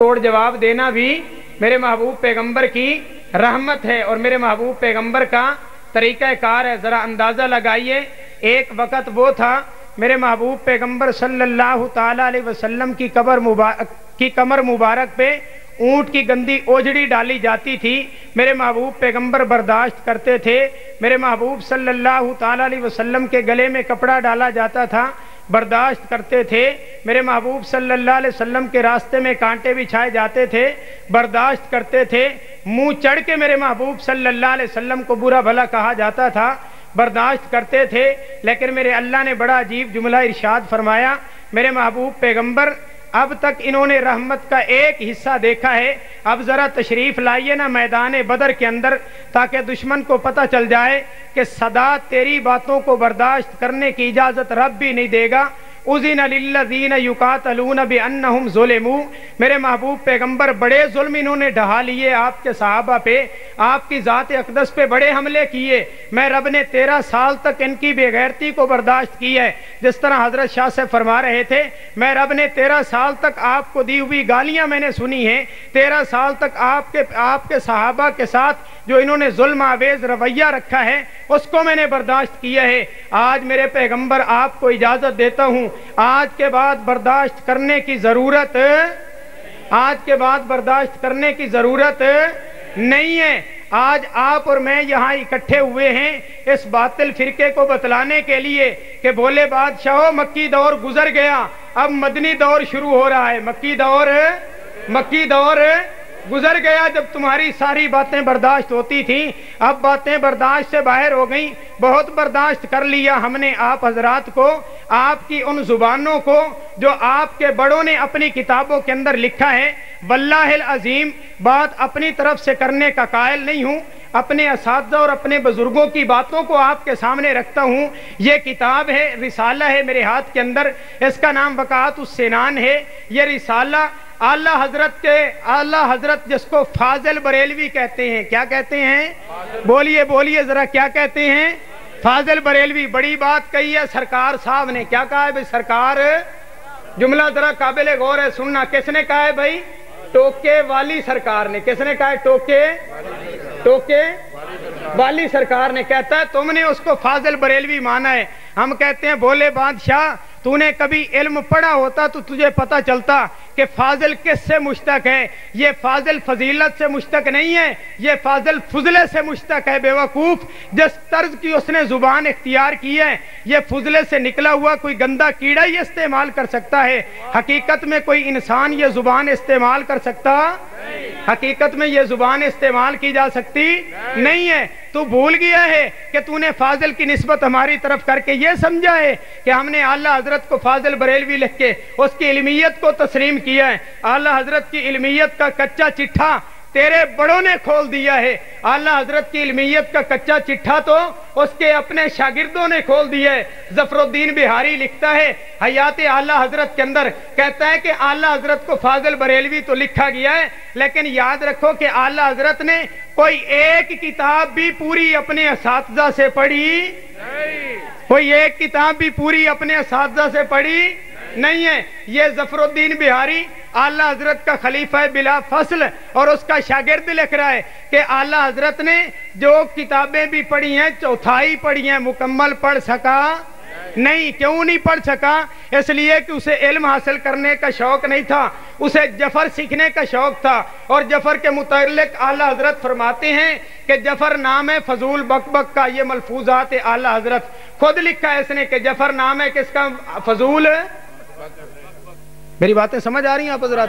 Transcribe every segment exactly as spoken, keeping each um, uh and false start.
توڑ جواب دینا بھی میرے محبوب پیغمبر کی رحمت ہے اور میرے محبوب پیغمبر کا طریقہ کار ہے۔ ذرا اندازہ لگائیے، ایک وقت وہ تھا میرے محبوب پیغمبر صلی اللہ تعالی علیہ وسلم کی قبر مبارک کی کمر مبارک پہ اونٹ کی گندی اوجڑی ڈالی جاتی تھی، میرے محبوب پیغمبر برداشت کرتے تھے۔ میرے محبوب صلی اللہ تعالی علیہ وسلم کے گلے میں کپڑا ڈالا جاتا تھا، برداشت کرتے تھے۔ میرے محبوب صلی اللہ علیہ وسلم کے راستے میں کانٹے بچھائے جاتے تھے، برداشت کرتے تھے۔ منہ چڑھ کے میرے محبوب صلی اللہ علیہ وسلم کو برا بھلا کہا جاتا تھا، برداشت کرتے تھے۔ لیکن میرے اللہ نے بڑا عجیب جملہ ارشاد فرمایا، میرے محبوب پیغمبر اب تک انہوں نے رحمت کا ایک حصہ دیکھا ہے، اب ذرا تشریف لائیے نا میدان بدر کے اندر، تاکہ دشمن کو پتہ چل جائے کہ صدا تیری باتوں کو برداشت کرنے کی اجازت رب بھی نہیں دے گا۔ اذن للذین یقاتلون بانہم ظلموا، میرے محبوب پیغمبر بڑے ظلم انہوں نے ڈھا لیے آپ کے صحابہ پہ، آپ کی ذات اقدس پہ بڑے حملے کیے، میں رب نے تیرہ سال تک ان کی بے غیرتی کو برداشت کی ہے۔ جس طرح حضرت شاہ سے فرما رہے تھے، میں رب نے تیرہ سال تک آپ کو دی ہوئی گالیاں میں نے سنی ہیں، تیرہ سال تک آپ کے آپ کے صحابہ کے ساتھ جو انہوں نے ظلم آویز رویہ رکھا ہے اس کو میں نے برداشت کیا ہے۔ آج میرے پیغمبر آپ کو اجازت دیتا ہوں، آج کے بعد برداشت کرنے کی ضرورت آج کے بعد برداشت کرنے کی ضرورت نہیں ہے۔ آج آپ اور میں یہاں اکٹھے ہوئے ہیں اس باطل فرقے کو بتلانے کے لیے کہ بولے بادشاہو مکی دور گزر گیا، اب مدنی دور شروع ہو رہا ہے۔ مکی دور مکی دور گزر گیا جب تمہاری ساری باتیں برداشت ہوتی تھیں، اب باتیں برداشت سے باہر ہو گئیں، بہت برداشت کر لیا ہم نے آپ حضرات کو، آپ کی ان زبانوں کو جو آپ کے بڑوں نے اپنی کتابوں کے اندر لکھا ہے۔ واللہ العظیم بات اپنی طرف سے کرنے کا قائل نہیں ہوں، اپنے اساتذہ اور اپنے بزرگوں کی باتوں کو آپ کے سامنے رکھتا ہوں۔ یہ کتاب ہے، رسالہ ہے میرے ہاتھ کے اندر، اس کا نام وقعات السنان ہے۔ یہ رسالہ اعلیٰ حضرت کے اعلیٰ حضرت جس کو فاضل بریلوی کہتے ہیں، کیا کہتے ہیں؟ بولیے بولیے ذرا، کیا کہتے ہیں؟ فاضل بریلوی۔ بڑی بات کہی ہے سرکار صاحب نے، کیا کہا ہے بھائی سرکار؟ جملہ ذرا قابل غور ہے سننا، کس نے کہا ہے بھائی؟ ٹوکے والی سرکار نے۔ کس نے کہا ہے؟ ٹوکے ٹوکے والی سرکار نے۔ کہتا ہے تم نے اس کو فاضل بریلوی مانا ہے، ہم کہتے ہیں بولے بادشاہ تو نے کبھی علم پڑھا ہوتا تو تجھے پتا چلتا کہ فاضل کس سے مشتق ہے۔ یہ فاضل فضیلت سے مشتق نہیں ہے، یہ فاضل فضلے سے مشتق ہے۔ بے وقوف، جس طرز کی اس نے زبان اختیار کی ہے یہ فضلے سے نکلا ہوا کوئی گندا کیڑا ہی استعمال کر سکتا ہے۔ حقیقت میں کوئی انسان یہ زبان استعمال کر سکتا؟ حقیقت میں یہ زبان استعمال کی جا سکتی نہیں ہے۔ تو بھول گیا ہے کہ تو نے فاضل کی نسبت ہماری طرف کر کے یہ سمجھا ہے کہ ہم نے اعلیٰ حضرت کو فاضل بریلوی لکھ کے اس کی علمیت کو تسلیم کیا ہے۔ اعلیٰ حضرت کی علمیت کا کچا چٹھا تیرے بڑوں نے کھول دیا ہے۔ اعلیٰ حضرت کی علمیت کا کچا چٹھا تو اس کے اپنے شاگردوں نے کھول دیا ہے۔ ظفر الدین بہاری لکھتا ہے حیات اعلیٰ حضرت کے اندر، کہتا ہے کہ اعلیٰ حضرت کو فاضل بریلوی تو لکھا گیا ہے، لیکن یاد رکھو کہ اعلیٰ حضرت نے کوئی ایک کتاب بھی پوری اپنے اساتذہ سے پڑھی کوئی ایک کتاب بھی پوری اپنے اساتذہ سے پڑھی نہیں ہے۔ یہ ظفر الدین بہاری اعلیٰ حضرت کا خلیفہ بلا فصل اور اس کا شاگرد لکھ رہا ہے کہ اعلیٰ حضرت نے جو کتابیں بھی پڑھی ہیں چوتھائی پڑھی ہیں، مکمل پڑھ سکا نہیں۔ کیوں نہیں پڑھ سکا؟ اس لیے کہ اسے علم حاصل کرنے کا شوق نہیں تھا، اسے جفر سیکھنے کا شوق تھا۔ اور جفر کے متعلق اعلیٰ حضرت فرماتے ہیں کہ جفر نام ہے فضول بک بک کا۔ یہ ملفوظات اعلیٰ حضرت خود لکھا ہے اس نے کہ جفر نام ہے کس کا؟ فضول۔ میری باتیں سمجھ آ رہی ہیں آپ حضرات؟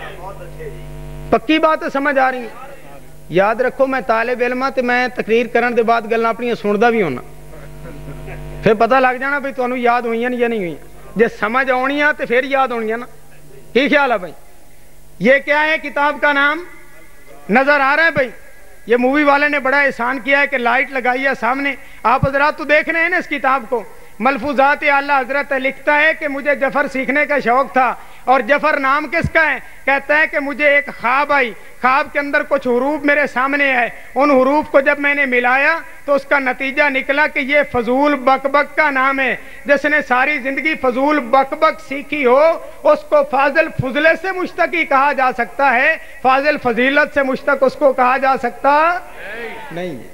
پکی باتیں سمجھ آ رہی ہیں؟ یاد رکھو میں طالب علم ہاں تے میں تقریر کرن دے بعد گلاں اپنی سندا بھی ہونا، پھر پتہ لگ جانا بھئی تانوں یاد ہوئیاں یا نہیں ہوئیاں۔ جے سمجھ آنی ہے تے پھر یاد ہونی ہے نا۔ کی خیال ہے بھائی؟ یہ کیا ہے کتاب کا نام؟ نظر آ رہا ہے بھائی؟ یہ مووی والے نے بڑا احسان کیا ہے کہ لائٹ لگائی ہے سامنے، آپ حضرات تو دیکھ رہے ہیں نا اس کتاب کو۔ ملفوظات اعلیٰ حضرت لکھتا ہے کہ مجھے جفر سیکھنے کا شوق تھا اور جفر نام کس کا ہے؟ کہتا ہے کہ مجھے ایک خواب آئی، خواب کے اندر کچھ حروف میرے سامنے ہے، ان حروف کو جب میں نے ملایا تو اس کا نتیجہ نکلا کہ یہ فضول بک بک کا نام ہے۔ جس نے ساری زندگی فضول بک بک سیکھی ہو اس کو فاضل فضلے سے مشتق ہی کہا جا سکتا ہے، فاضل فضیلت سے مشتق اس کو کہا جا سکتا نہیں ہے۔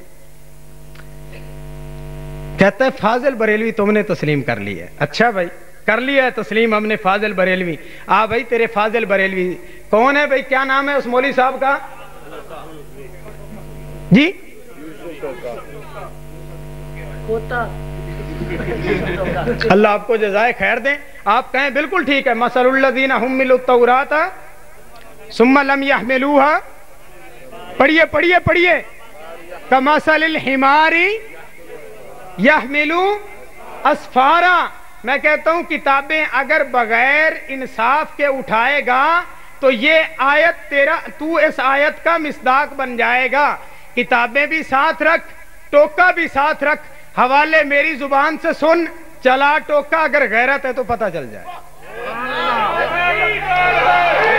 کہتا ہے فاضل بریلوی تم نے تسلیم کر لی ہے۔ اچھا بھائی کر لیا ہے تسلیم ہم نے فاضل بریلوی۔ آ بھائی تیرے فاضل بریلوی کون ہے بھائی؟ کیا نام ہے اس مولوی صاحب کا جی؟ اللہ آپ کو جزائے خیر دیں۔ آپ کہیں بالکل ٹھیک ہے، مثل الذین حملوا التوراۃ ثم لم یحملوها، پڑھیے پڑھیے پڑھیے، کمثل الحمار یحمل اسفارا۔ میں کہتا ہوں کتابیں اگر بغیر انصاف کے اٹھائے گا تو یہ آیت تیرا تو اس آیت کا مصداق بن جائے گا۔ کتابیں بھی ساتھ رکھ، ٹوکا بھی ساتھ رکھ، حوالے میری زبان سے سن، چلا ٹوکا، اگر غیرت ہے تو پتہ چل جائے۔